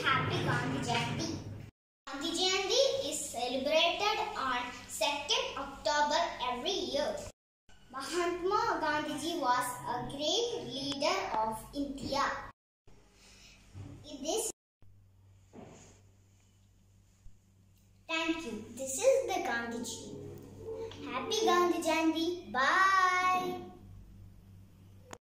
Happy Gandhi Jayanti. Gandhi Jayanti is celebrated on 2nd October every year. Mahatma Gandhiji was a great leader of India. Thank you. This is the Gandhiji. Happy Gandhi Jayanti. Bye.